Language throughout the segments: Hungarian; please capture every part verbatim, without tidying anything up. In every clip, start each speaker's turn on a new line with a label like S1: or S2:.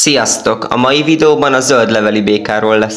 S1: Sziasztok! A mai videóban a zöldleveli békáról lesz.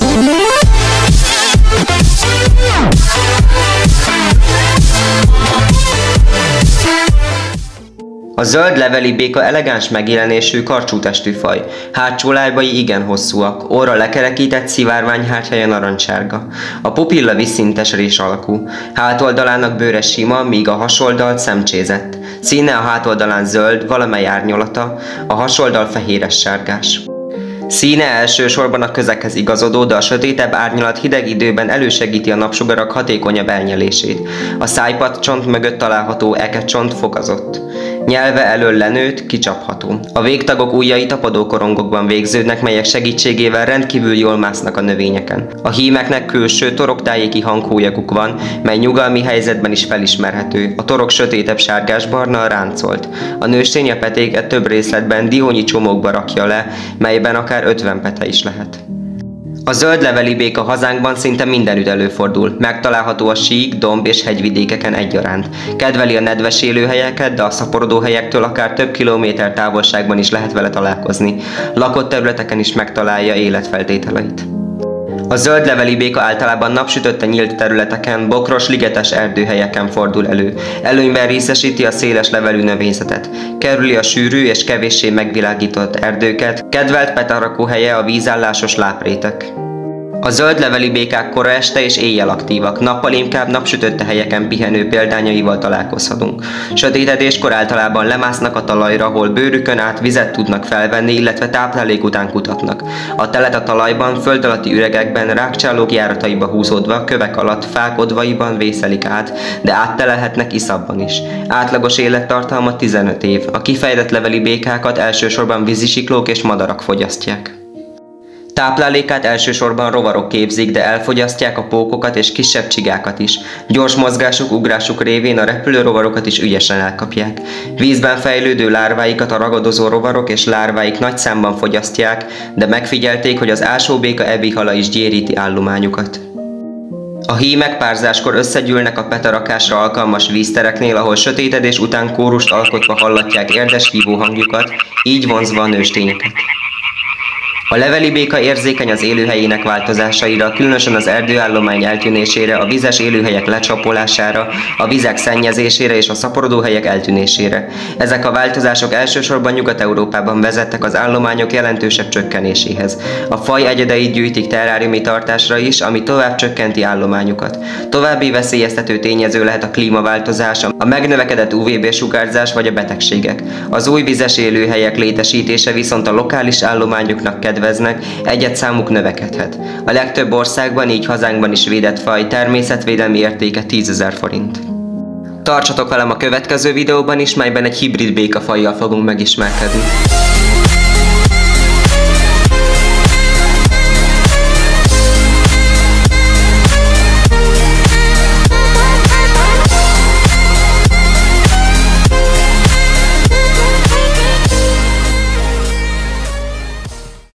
S1: A zöldleveli béka elegáns megjelenésű, karcsú testű faj. Hátsó lábai igen hosszúak, orra lekerekített, szivárvány háthelye narancssárga. A pupilla vízszintes rés alakú. Hátoldalának bőre sima, míg a hasoldalt szemcsézett. Színe a hátoldalán zöld, valamely árnyalata, a hasoldal fehéres-sárgás. Színe elsősorban a közekhez igazodó, de a sötétebb árnyalat hideg időben elősegíti a napsugarak hatékonyabb elnyelését. A szájpadcsont mögött található ekecsont fogazott. Nyelve elől lenőtt, kicsapható. A végtagok ujjai tapadókorongokban végződnek, melyek segítségével rendkívül jól másznak a növényeken. A hímeknek külső toroktájéki hanghólyaguk van, mely nyugalmi helyzetben is felismerhető. A torok sötétebb sárgás-barna, ráncolt. A nőstény a petéket több részletben diónyi csomókba rakja le, melyben akár ötven pete is lehet. A zöldleveli béka hazánkban szinte mindenütt előfordul. Megtalálható a sík, domb és hegyvidékeken egyaránt. Kedveli a nedves élőhelyeket, de a szaporodó helyektől akár több kilométer távolságban is lehet vele találkozni. Lakott területeken is megtalálja életfeltételeit. A zöldleveli béka általában napsütötte nyílt területeken, bokros, ligetes erdőhelyeken fordul elő. Előnyben részesíti a széles levelű növényzetet. Kerüli a sűrű és kevéssé megvilágított erdőket, kedvelt petarakóhelye a vízállásos láprétek. A zöldleveli békák kora este és éjjel aktívak, nappal inkább napsütötte helyeken pihenő példányaival találkozhatunk. Sötétedéskor általában lemásznak a talajra, hol bőrükön át vizet tudnak felvenni, illetve táplálék után kutatnak. A telet a talajban, föld alatti üregekben, rágcsálók járataiba húzódva, kövek alatt, fák odvaiban vészelik át, de áttelelhetnek iszapban is. Átlagos élettartalma tizenöt év. A kifejlett leveli békákat elsősorban vízisiklók és madarak fogyasztják. Táplálékát elsősorban rovarok képzik, de elfogyasztják a pókokat és kisebb csigákat is. Gyors mozgásuk, ugrásuk révén a repülő rovarokat is ügyesen elkapják. Vízben fejlődő lárváikat a ragadozó rovarok és lárváik nagy számban fogyasztják, de megfigyelték, hogy az ásóbéka evihala is gyéríti állományukat. A hímek párzáskor összegyűlnek a petarakásra alkalmas víztereknél, ahol sötétedés után kórust alkotva hallatják érdes hívó hangjukat, így vonzva a nőstényeket. A leveli béka érzékeny az élőhelyének változásaira, különösen az erdőállomány eltűnésére, a vizes élőhelyek lecsapolására, a vizek szennyezésére és a szaporodóhelyek eltűnésére. Ezek a változások elsősorban Nyugat-Európában vezettek az állományok jelentősebb csökkenéséhez. A faj egyedeit gyűjtik terráriumi tartásra is, ami tovább csökkenti állományukat. További veszélyeztető tényező lehet a klímaváltozás, a megnövekedett u vé bé-sugárzás vagy a betegségek. Az új vizes élőhelyek létesítése viszont a lokális állományoknak kedveznek, egyet számuk növekedhet. A legtöbb országban, így hazánkban is védett faj, természetvédelmi értéke tízezer forint. Tartsatok velem a következő videóban is, melyben egy hibrid békafajjal fogunk megismerkedni.